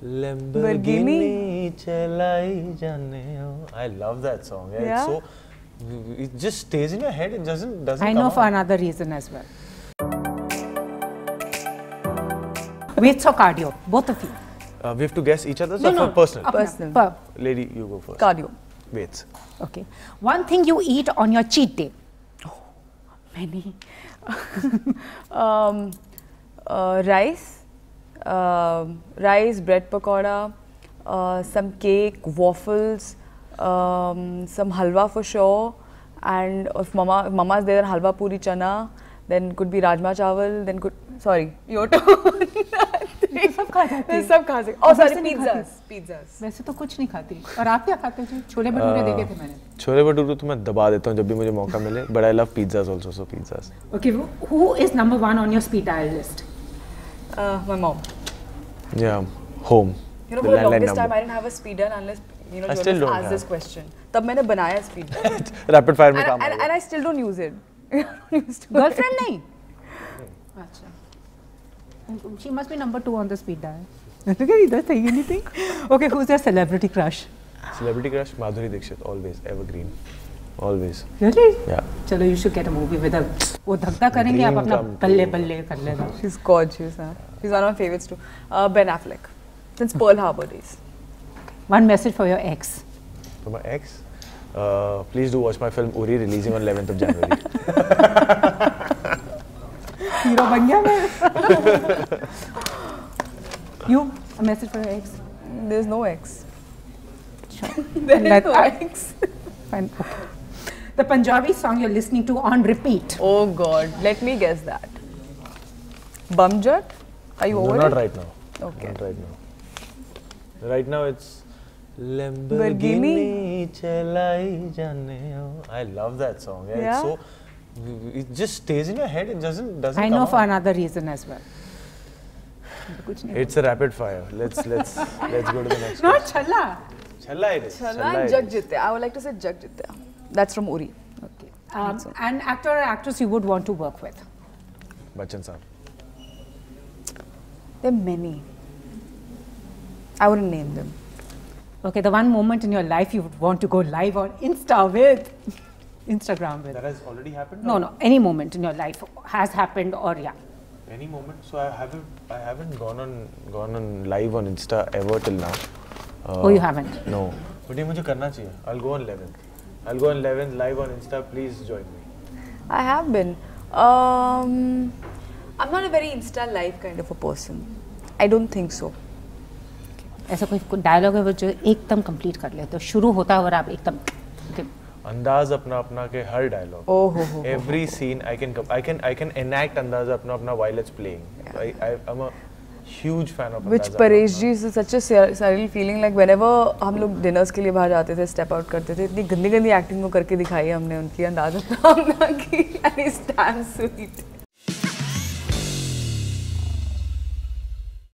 Lamborghini chalai jane ho. I love that song. Yeah, it's so. It just stays in your head. It doesn't. I know for another reason as well. Weights or cardio? Both of you. We have to guess each other's or for personal? Personal. Lady, you go first. Cardio. Weights. Okay. One thing you eat on your cheat day? Oh, many. Rice, bread pakoda, some cake, waffles, some halwa for sure, and if mama's there, halwa puri chana, then could be rajma chawal, then could, sorry, your turn. सब खा जाती है। सब खा सकते। Oh sorry, pizzas. वैसे तो कुछ नहीं खाती। और आप क्या खाते थे? छोले भटूरे देखे थे मैंने। छोले भटूरे तो मैं दबा देता हूँ जब भी मुझे मौका मिले। But I love pizzas also, so pizzas. Okay, who is number 1 on your speed dial list? My mom. Yeah, home. You know, for the longest time I didn't have a speed dial unless you asked this question. तब मैंने बनाया speed dial. Rapid fire में काम and I still don't use it. Girlfriend नहीं? अच्छा. She must be number 2 on the speed dial. Look at you, that's saying anything. Okay, who's your celebrity crush? Celebrity crush? Madhuri Dixit, always, evergreen. Always. Really? Yeah. Chalo, you should get a movie with her. वो धक्का करेंगे आप अपना बल्ले कर लेना. She's gorgeous. Huh? She's one of my favorites too. Ben Affleck. Since Pearl Harbor days. One message for your ex. For my ex? Please do watch my film Uri, releasing on 11th of January. Hero बन गया मैं. You, a message for your ex? There's no ex. There is no ex. Fine. Okay. The Punjabi song you're listening to on repeat. Oh God, let me guess that. Bumjat? Are you over it? Not right now. Okay. Not right now. Right now it's Lamborghini chalai jane ho. I love that song. Yeah, it's so. It just stays in your head. It doesn't. I know for another reason as well. It's a rapid fire. Let's go to the next. Not challa. Challa it is. Challa and Jag Jitte. I would like to say Jag Jitte. That's from Uri. Okay. An actor or actress you would want to work with? Bachchan Saab. There are many. I wouldn't name them. Okay, the one moment in your life you would want to go live on Instagram with. That has already happened? No. Any moment in your life has happened or yeah. Any moment? So I haven't gone on live on Insta ever till now. Oh, you haven't? No. But ये मुझे करना चाहिए. I'll go on 11th. I'll go on 11th live on Insta. Please join me. I have been. I'm not a very Insta live kind of a person. I don't think so. ऐसा कोई dialogue है जो एकदम complete कर ले तो शुरू होता है और आप एकदम अंदाज अपना के हर dialogue. Oh ho. Every scene I can enact अंदाज अपना while it's playing. I'm a huge fan of Which Paresh ji is such a surreal feeling, like whenever हम लोग dinners के लिए बाहर जाते थे, step out करते थे, इतनी गंदी एक्टिंग को करके दिखाई हमने उनकी अंदाज अपना की, and he stands sweet.